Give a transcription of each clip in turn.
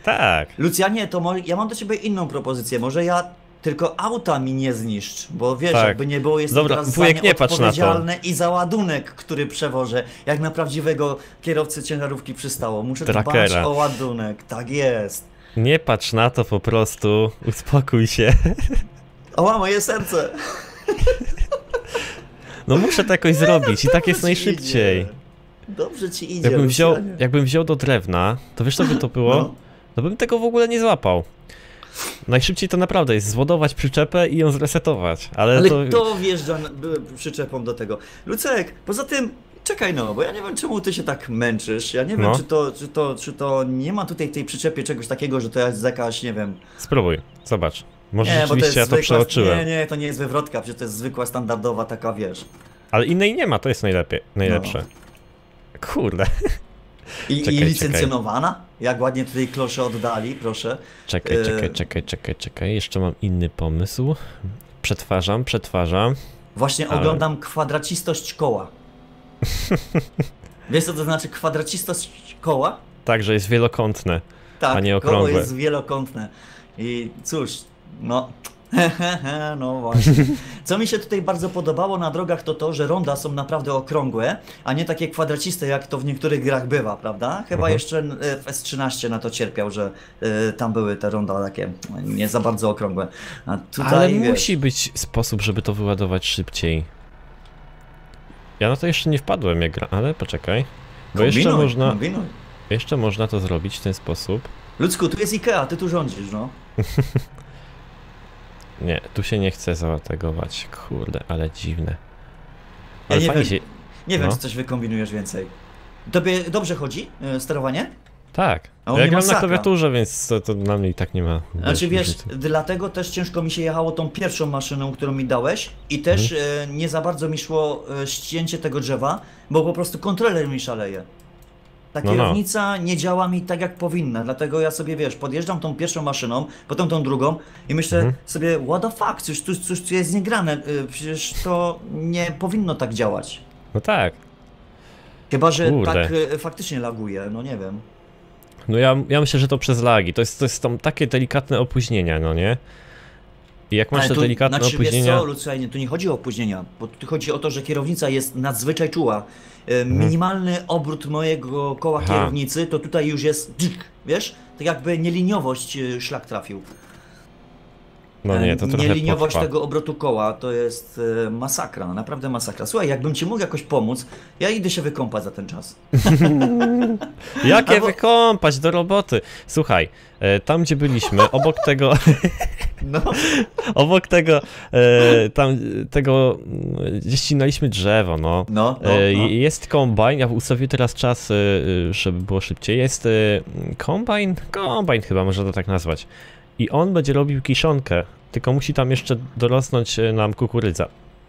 Tak. Lucjanie, to ja mam do ciebie inną propozycję. Może tylko auta mi nie zniszcz, bo wiesz, Tak. jakby nie było, jest Dobra, teraz wujek, za nie nie patrz na to. odpowiedzialne i za ładunek, który przewożę. Jak na prawdziwego kierowcę ciężarówki przystało. Muszę dbać Trackera. o ładunek. Tak jest. Nie patrz na to po prostu, uspokój się. O, moje serce. No muszę to jakoś zrobić i tak jest Dobrze ci najszybciej. idzie. Dobrze ci idzie, Lucjanie. Jakbym wziął do drewna, to wiesz co by to było? No. To bym tego w ogóle nie złapał. Najszybciej to naprawdę jest zładować przyczepę i ją zresetować, ale to... kto wjeżdża przyczepą do tego? Lucek, poza tym, czekaj no, bo ja nie wiem czemu ty się tak męczysz, ja nie wiem No. czy to nie ma tutaj w tej przyczepie czegoś takiego, że to jest jakaś, nie wiem... Spróbuj, zobacz. Może Nie, bo to rzeczywiście ja jest to zwykła, przeoczyłem. nie, to nie jest wywrotka, przecież to jest zwykła, standardowa taka, wiesz... Ale innej nie ma, to jest najlepsze. Kurde. I Czekaj, licencjonowana? Jak ładnie tutaj klosze oddali, proszę. Czekaj, jeszcze mam inny pomysł. Przetwarzam. Właśnie Ale- oglądam kwadracistość koła. Wiesz co to znaczy kwadracistość koła? Tak, że jest wielokątne. Tak, A nie koło okrągłe. jest wielokątne. I cóż, no... no właśnie. Co mi się tutaj bardzo podobało na drogach to, że ronda są naprawdę okrągłe, a nie takie kwadraciste jak to w niektórych grach bywa, prawda? Chyba jeszcze w S13 na to cierpiał, że tam były te ronda takie nie za bardzo okrągłe. A tutaj, Ale wiesz, musi być sposób, żeby to wyładować szybciej. Ja na to jeszcze nie wpadłem jak gra, ale poczekaj. Bo kombinuj. jeszcze można to zrobić w ten sposób. Ludzku, tu jest Ikea, ty tu rządzisz, no. Nie, tu się nie chce załategować. Kurde, ale dziwne. Ja Ale nie fajnie wiem, się... nie wiem, no. czy coś wykombinujesz więcej. Tobie dobrze chodzi sterowanie? Tak. A u Ja mnie gram na masakra. klawiaturze, więc to dla mnie i tak nie ma... Znaczy wiesz, różnicy. dlatego też ciężko mi się jechało tą pierwszą maszyną, którą mi dałeś i też nie za bardzo mi szło ścięcie tego drzewa, bo po prostu kontroler mi szaleje. Ta No. kierownica nie działa mi tak jak powinna, dlatego ja sobie, wiesz, podjeżdżam tą pierwszą maszyną, potem tą drugą i myślę sobie, what the fuck, coś tu jest niegrane, przecież to nie powinno tak działać. No tak. Chyba, że Kurde. tak faktycznie laguje, no nie wiem. No ja myślę, że to przez lagi. To jest tam takie delikatne opóźnienia, no nie? I jak masz te delikatne znaczy, opóźnienia... Wiesz co, Lucjanie, tu nie chodzi o opóźnienia, bo tu chodzi o to, że kierownica jest nadzwyczaj czuła. Minimalny obrót mojego koła Aha. kierownicy to tutaj już jest, wiesz, tak jakby nieliniowość szlak trafił. No nie, to trochę Nieliniowość potrwa. tego obrotu koła to jest masakra, naprawdę masakra. Słuchaj, jakbym ci mógł jakoś pomóc, ja idę się wykąpać za ten czas. Jakie Albo- wykąpać do roboty? Słuchaj, tam gdzie byliśmy, obok tego, No, gdzie ścinaliśmy drzewo, no. no. Jest kombajn, ja ustawię teraz czas, żeby było szybciej. Jest kombajn chyba można to tak nazwać. I on będzie robił kiszonkę, tylko musi tam jeszcze dorosnąć nam kukurydza.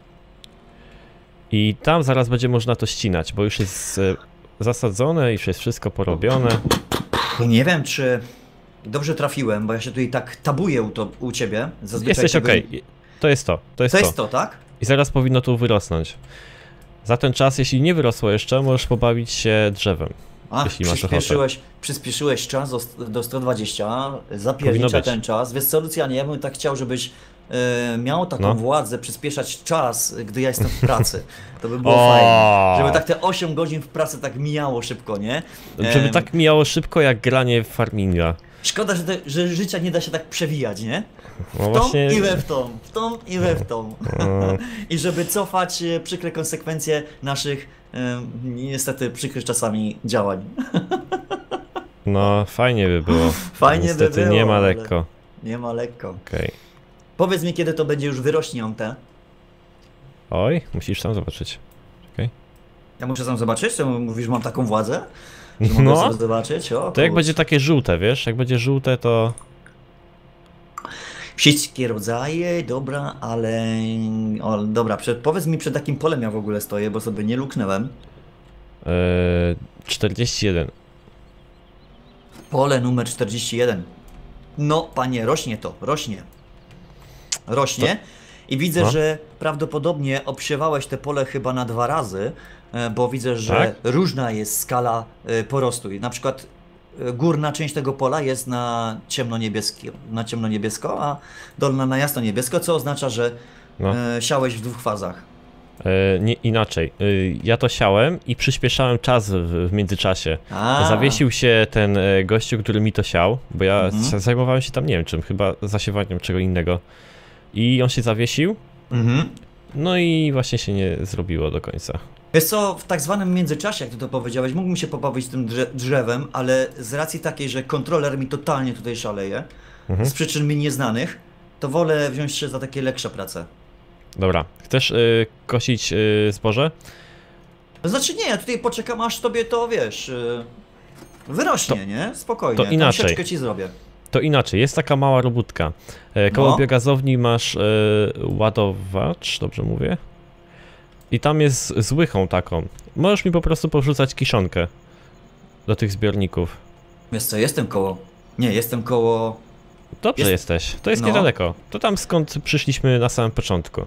I tam zaraz będzie można to ścinać, bo już jest zasadzone, już jest wszystko porobione. Nie wiem, czy dobrze trafiłem, bo ja się tutaj tak tabuję u ciebie. Zazwyczaj Jesteś tego- okej. To jest to. To jest to, tak? I zaraz powinno tu wyrosnąć. Za ten czas, jeśli nie wyrosło jeszcze, możesz pobawić się drzewem. A, Jeśli masz ochotę. przyspieszyłeś czas do 120, Powinno zapiernicza być. ten czas. Wiesz co, Lucjanie, ja bym tak chciał, żebyś miał taką No. władzę, przyspieszać czas, gdy ja jestem w pracy. To by było O! fajnie. Żeby tak te 8 godzin w pracy tak mijało szybko, nie? Żeby tak mijało szybko jak granie w farminga. Szkoda, że życia nie da się tak przewijać, nie? No W tą właśnie. i we w tą, w tą i we w tą. I żeby cofać przykre konsekwencje naszych niestety przykrych czasami działań. No, fajnie by było. Fajnie by Niestety było, nie ma ale- lekko. Nie ma lekko. Okej. Powiedz mi, kiedy to będzie już wyrośnięte. Oj, musisz tam zobaczyć. Ja muszę sam zobaczyć, to mówisz, mam taką władzę, że mogę No, sobie zobaczyć. O, to jak kurczę. będzie takie żółte, wiesz? Jak będzie żółte, to... Wszystkie rodzaje, dobra, ale... O, dobra, powiedz mi, przed jakim polem ja w ogóle stoję, bo sobie nie luknęłem. 41. Pole numer 41. No, panie, rośnie to, rośnie. Rośnie. I widzę, No. że prawdopodobnie obsiewałeś te pole chyba na 2 razy, bo widzę, że Tak? różna jest skala porostu. I na przykład górna część tego pola jest na ciemno-niebiesko, a dolna na jasno-niebiesko, co oznacza, że No. siałeś w 2 fazach. Nie, inaczej. Ja to siałem i przyspieszałem czas w międzyczasie. Zawiesił się ten gościu, który mi to siał, bo ja zajmowałem się tam nie wiem czym, chyba zasiewaniem czego innego. I on się zawiesił, no i właśnie się nie zrobiło do końca. Wiesz co, w tak zwanym międzyczasie, jak ty to powiedziałeś, mógłbym się pobawić tym drzewem, ale z racji takiej, że kontroler mi totalnie tutaj szaleje, z przyczyn mi nieznanych, to wolę wziąć się za takie leksze prace. Dobra, chcesz kosić zboże? To znaczy nie, ja tutaj poczekam, aż tobie to, wiesz, wyrośnie, nie? Spokojnie, to inaczej. Tam sieczkę ci zrobię. To inaczej, jest taka mała robótka. Koło biogazowni masz ładowacz, dobrze mówię? I tam jest z łychą taką. Możesz mi po prostu porzucać kiszonkę do tych zbiorników. Wiesz co, jestem koło... Dobrze jesteś, to jest niedaleko. To tam skąd przyszliśmy na samym początku.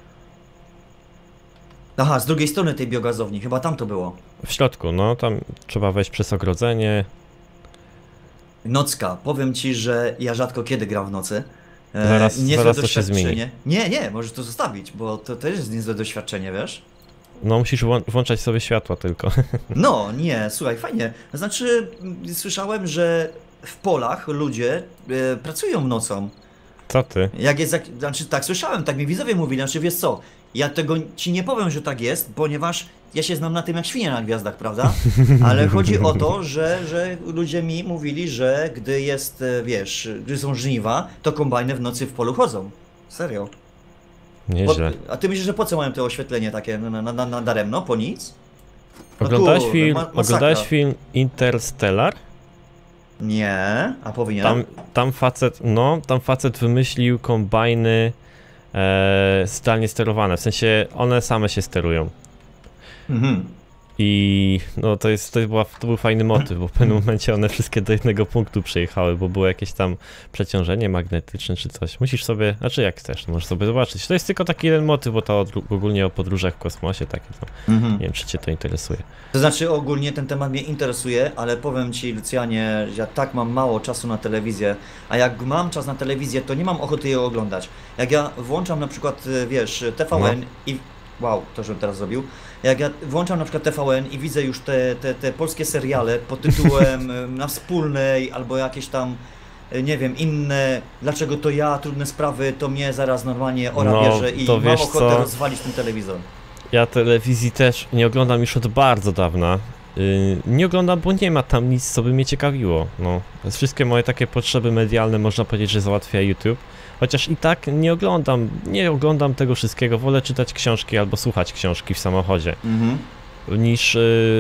Aha, z drugiej strony tej biogazowni, chyba tam to było. W środku, no tam trzeba wejść przez ogrodzenie. Nocka, powiem ci, że ja rzadko kiedy gram w nocy. Zaraz to się zmieni. Nie, możesz to zostawić, bo to też jest niezłe doświadczenie, wiesz? No musisz włączać sobie światła tylko. No, nie, słuchaj, fajnie. Znaczy, słyszałem, że w polach ludzie pracują nocą. Co ty? Znaczy, tak słyszałem, tak mi widzowie mówili, znaczy wiesz co, ja tego ci nie powiem, że tak jest, ponieważ ja się znam na tym jak świnia na gwiazdach, prawda? Ale chodzi o to, że ludzie mi mówili, że gdy jest, wiesz, gdy są żniwa, to kombajny w nocy w polu chodzą. Serio. Nieźle. A ty myślisz, że po co mają to oświetlenie takie na daremno? Po nic? No Oglądałeś film Interstellar? Nie, a powinien? Tam facet wymyślił kombajny zdalnie sterowane, w sensie one same się sterują. I no to był fajny motyw, bo w pewnym momencie one wszystkie do jednego punktu przyjechały, bo było jakieś tam przeciążenie magnetyczne czy coś. Musisz sobie, znaczy jak chcesz, możesz sobie zobaczyć. To jest tylko taki jeden motyw, bo to ogólnie o podróżach w kosmosie, takie to. Nie wiem, czy cię to interesuje. To znaczy ogólnie ten temat mnie interesuje, ale powiem ci, Lucjanie, że ja tak mam mało czasu na telewizję, a jak mam czas na telewizję, to nie mam ochoty jej oglądać. Jak ja włączam na przykład, wiesz, TVN i... Wow, to żebym teraz zrobił. Jak ja włączam na przykład TVN i widzę już te polskie seriale pod tytułem Na Wspólnej albo jakieś tam, nie wiem, inne, dlaczego to ja, trudne sprawy, to mnie zaraz normalnie bierze i mam ochotę rozwalić ten telewizor. Ja telewizji też nie oglądam już od bardzo dawna. Nie oglądam, bo nie ma tam nic, co by mnie ciekawiło. No, wszystkie moje takie potrzeby medialne można powiedzieć, że załatwia YouTube. Chociaż i tak nie oglądam tego wszystkiego, wolę czytać książki albo słuchać książki w samochodzie, niż,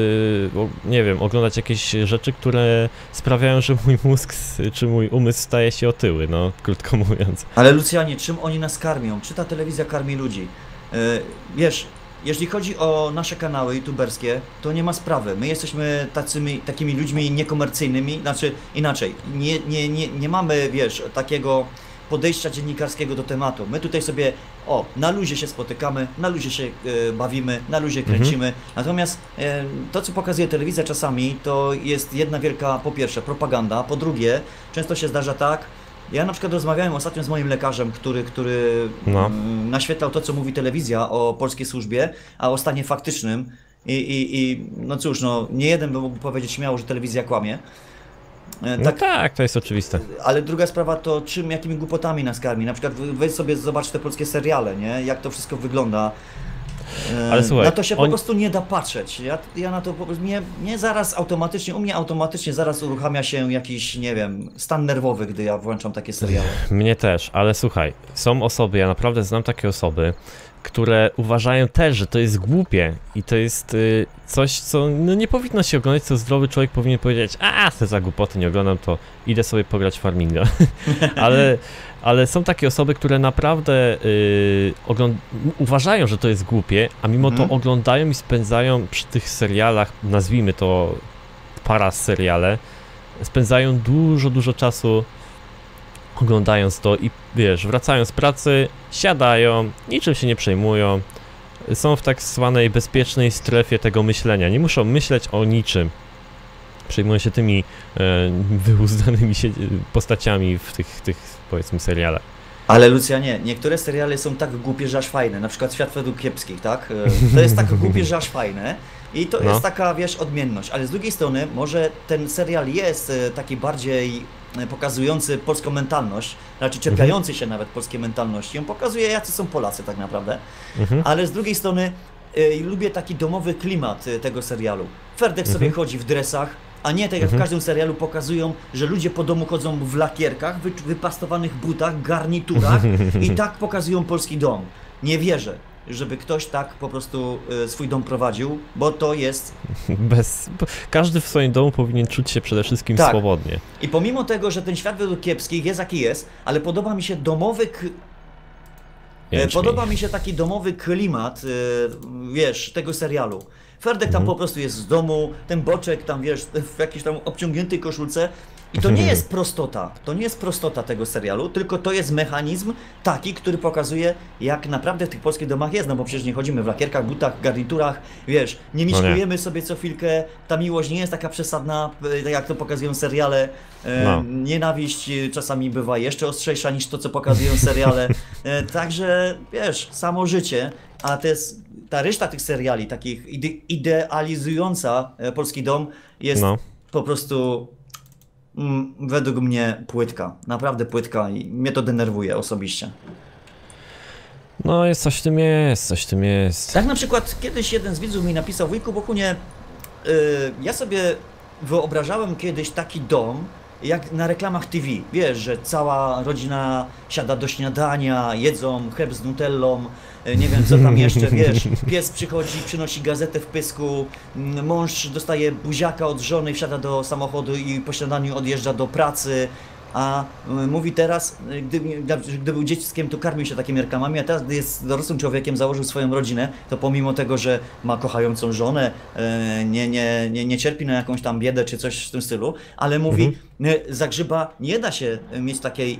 nie wiem, oglądać jakieś rzeczy, które sprawiają, że mój mózg czy mój umysł staje się otyły, no, krótko mówiąc. Ale Lucjanie, czym oni nas karmią? Czy ta telewizja karmi ludzi? Wiesz, jeśli chodzi o nasze kanały youtuberskie, to nie ma sprawy. My jesteśmy takimi ludźmi niekomercyjnymi, znaczy inaczej, nie mamy, wiesz, takiego podejścia dziennikarskiego do tematu. My tutaj sobie, na luzie się spotykamy, na luzie się bawimy, na luzie kręcimy. Natomiast to, co pokazuje telewizja czasami, to jest jedna wielka, po pierwsze, propaganda, po drugie, często się zdarza tak, ja na przykład rozmawiałem ostatnio z moim lekarzem, który naświetlał to, co mówi telewizja o polskiej służbie, a o stanie faktycznym i no cóż, no nie jeden by mógł powiedzieć śmiało, że telewizja kłamie. No tak, to jest oczywiste. Ale druga sprawa to jakimi głupotami nas karmi. Na przykład weź sobie zobacz te polskie seriale, nie? Jak to wszystko wygląda. Ale słuchaj, na to się po prostu nie da patrzeć. Ja na to po prostu, u mnie automatycznie zaraz uruchamia się jakiś, nie wiem, stan nerwowy, gdy ja włączam takie seriale. Mnie też, ale słuchaj, są osoby, ja naprawdę znam takie osoby, które uważają też, że to jest głupie i to jest coś, co no, nie powinno się oglądać, co zdrowy człowiek powinien powiedzieć, te za głupoty nie oglądam, to idę sobie pograć w Farminga. ale są takie osoby, które naprawdę uważają, że to jest głupie, a mimo to oglądają i spędzają przy tych serialach, nazwijmy to seriale, spędzają dużo czasu oglądając to i wiesz, wracają z pracy, siadają, niczym się nie przejmują, są w tak zwanej bezpiecznej strefie tego myślenia, nie muszą myśleć o niczym przejmują się tymi wyuzdanymi postaciami w tych powiedzmy serialach. Ale Lucjanie, niektóre seriale są tak głupie, że aż fajne, na przykład Świat według kiepskich, tak? To jest tak głupie, że aż fajne i to jest taka, wiesz, odmienność, ale z drugiej strony może ten serial jest taki bardziej pokazujący polską mentalność, znaczy czepiający się nawet polskiej mentalności, on pokazuje, jacy są Polacy tak naprawdę, ale z drugiej strony lubię taki domowy klimat tego serialu. Ferdek sobie chodzi w dresach, a nie tak jak w każdym serialu pokazują, że ludzie po domu chodzą w lakierkach, wypastowanych butach, garniturach i tak pokazują polski dom. Nie wierzę, żeby ktoś tak po prostu swój dom prowadził, bo to jest... Każdy w swoim domu powinien czuć się przede wszystkim swobodnie. I pomimo tego, że ten Świat według kiepskich jest jaki jest, ale podoba mi się domowy... Podoba mi się taki domowy klimat, wiesz, tego serialu. Ferdek tam po prostu jest z domu, ten Boczek tam, wiesz, w jakiejś tam obciągniętej koszulce. I to nie jest prostota, to nie jest prostota tego serialu, tylko to jest mechanizm taki, który pokazuje, jak naprawdę w tych polskich domach jest, no bo przecież nie chodzimy w lakierkach, butach, garniturach, wiesz, nie mieszkujemy sobie co chwilkę, ta miłość nie jest taka przesadna, jak to pokazują seriale, nienawiść czasami bywa jeszcze ostrzejsza niż to, co pokazują seriale, także, wiesz, samo życie, a to jest, ta reszta tych seriali, takich idealizująca polski dom, jest po prostu... według mnie płytka, naprawdę płytka i mnie to denerwuje osobiście. No jest coś w tym jest, coś w tym jest. Tak na przykład kiedyś jeden z widzów mi napisał: wujku Bohunie, ja sobie wyobrażałem kiedyś taki dom jak na reklamach TV, wiesz, że cała rodzina siada do śniadania, jedzą chleb z nutellą, nie wiem co tam jeszcze, wiesz, pies przychodzi, przynosi gazetę w pysku, mąż dostaje buziaka od żony, wsiada do samochodu i po śniadaniu odjeżdża do pracy, a mówi teraz, gdy był dzieckiem, to karmił się takimi reklamami, a teraz, gdy jest dorosłym człowiekiem, założył swoją rodzinę, to pomimo tego, że ma kochającą żonę, nie cierpi na jakąś tam biedę czy coś w tym stylu, ale mówi, za grzyba nie da się mieć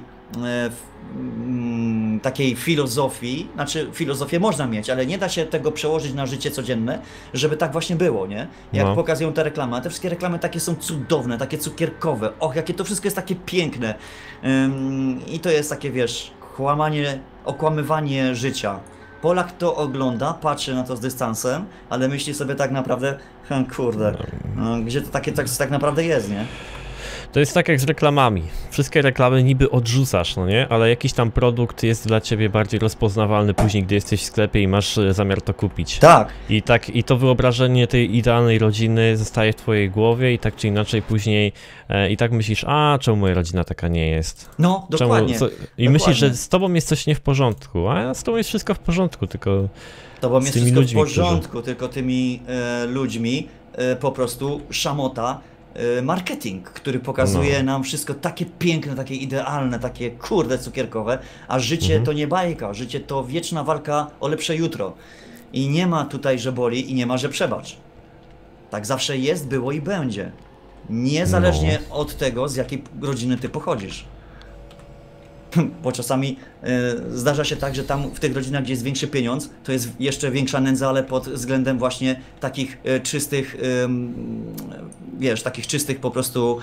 takiej filozofii, znaczy filozofię można mieć, ale nie da się tego przełożyć na życie codzienne, żeby tak właśnie było, nie? Jak pokazują te reklamy, a te wszystkie reklamy takie są cudowne, takie cukierkowe, och, jakie to wszystko jest takie piękne i to jest takie, wiesz, okłamywanie życia. Polak to ogląda, patrzy na to z dystansem, ale myśli sobie tak naprawdę, kurde, gdzie to takie tak naprawdę jest, nie? To jest tak jak z reklamami. Wszystkie reklamy niby odrzucasz, no nie? Ale jakiś tam produkt jest dla ciebie bardziej rozpoznawalny później, gdy jesteś w sklepie i masz zamiar to kupić. Tak. I to wyobrażenie tej idealnej rodziny zostaje w twojej głowie i tak czy inaczej później i tak myślisz, a czemu moja rodzina taka nie jest? No, dokładnie. I myślisz, że z tobą jest coś nie w porządku, a z tobą jest wszystko w porządku, tylko z tobą jest wszystko ludźmi, w porządku, tylko tymi ludźmi po prostu szamota. Marketing, który pokazuje nam wszystko takie piękne, takie idealne, takie kurde cukierkowe, a życie to nie bajka, życie to wieczna walka o lepsze jutro. I nie ma tutaj, że boli i nie ma, że przebacz. Tak zawsze jest, było i będzie. Niezależnie od tego, z jakiej rodziny ty pochodzisz. Bo czasami zdarza się tak, że tam w tych rodzinach, gdzie jest większy pieniądz, to jest jeszcze większa nędza, ale pod względem właśnie takich czystych, wiesz, takich czystych po prostu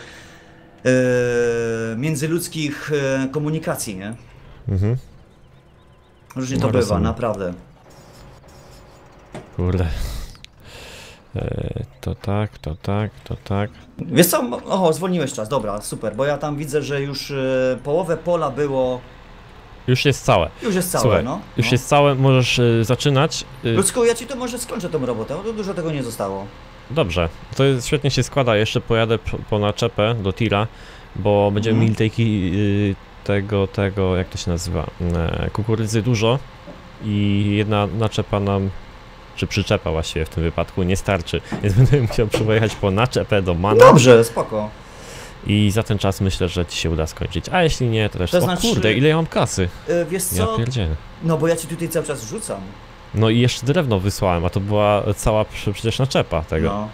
międzyludzkich komunikacji, nie? Różnie to bywa, naprawdę. Kurde. To tak. Wiesz co? Zwolniłeś czas, dobra, super, bo ja tam widzę, że już połowę pola było... Już jest całe. Już jest całe, słuchaj, no. Już jest całe, możesz zaczynać. Ludzku, ja ci to może skończę tą robotę, bo dużo tego nie zostało. Dobrze, to świetnie się składa, jeszcze pojadę po naczepę do tira, bo będziemy mieli tego, jak to się nazywa, kukurydzy dużo i jedna naczepa nam, czy przyczepa właściwie w tym wypadku, nie starczy, więc będę musiał pojechać po naczepę do Mana. Dobrze, spoko. I za ten czas myślę, że ci się uda skończyć, a jeśli nie, to też... To znaczy, o kurde, ile ja mam kasy? Wiesz co? Ja pierdzielę. No bo ja ci tutaj cały czas rzucam. No i jeszcze drewno wysłałem, a to była cała przecież naczepa tego. No.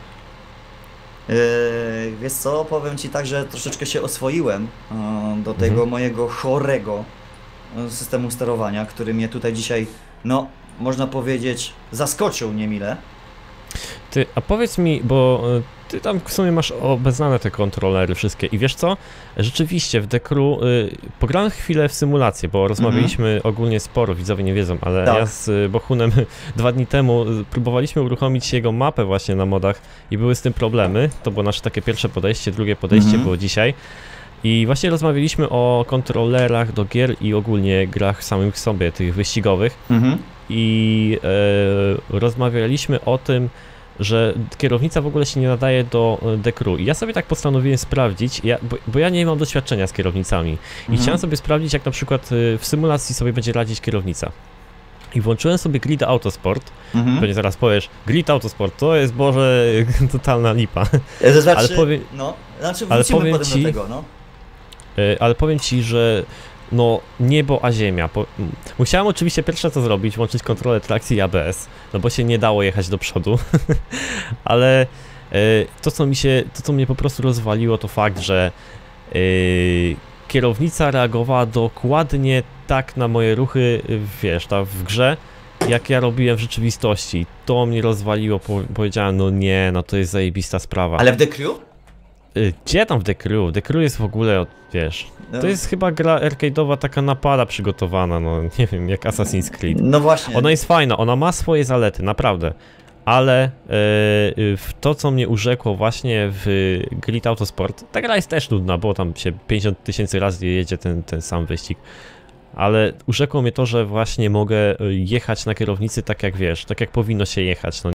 Wiesz co, powiem ci tak, że troszeczkę się oswoiłem do tego mojego chorego systemu sterowania, który mnie tutaj dzisiaj, no, można powiedzieć, zaskoczył niemile. Ty, a powiedz mi, bo ty tam w sumie masz obeznane te kontrolery wszystkie i wiesz co? Rzeczywiście w Dekru pograłem chwilę w symulację, bo rozmawialiśmy ogólnie sporo, widzowie nie wiedzą, ale Tak. ja z Bohunem 2 dni temu próbowaliśmy uruchomić jego mapę właśnie na modach i były z tym problemy. To było nasze takie pierwsze podejście, drugie podejście było dzisiaj. I właśnie rozmawialiśmy o kontrolerach do gier i ogólnie grach samych sobie, tych wyścigowych. I rozmawialiśmy o tym, że kierownica w ogóle się nie nadaje do Dekru. I ja sobie tak postanowiłem sprawdzić, bo ja nie mam doświadczenia z kierownicami. I chciałem sobie sprawdzić, jak na przykład w symulacji sobie będzie radzić kierownica. I włączyłem sobie Grid Autosport. Pewnie zaraz powiesz, Grid Autosport to jest, Boże, totalna lipa. To znaczy, ale powiem, no, znaczy ale wrócimy powiem potem ci, do tego, no. Ale powiem ci, że no niebo a ziemia. Musiałem oczywiście pierwsze co zrobić, włączyć kontrolę trakcji i ABS, no bo się nie dało jechać do przodu, ale to co mnie po prostu rozwaliło, to fakt, że kierownica reagowała dokładnie tak na moje ruchy, wiesz, w grze, jak ja robiłem w rzeczywistości. To mnie rozwaliło, powiedziałem, no nie, no to jest zajebista sprawa. Ale w The Crew? Gdzie tam w The Crew? The Crew jest w ogóle, wiesz, to jest chyba gra arcade'owa taka napada przygotowana, no nie wiem, jak Assassin's Creed. No właśnie. Ona jest fajna, ona ma swoje zalety, naprawdę, ale w to co mnie urzekło właśnie w Grid Autosport, ta gra jest też nudna, bo tam się 50 000 razy jedzie ten sam wyścig. Ale urzekło mnie to, że właśnie mogę jechać na kierownicy tak jak wiesz, tak jak powinno się jechać. No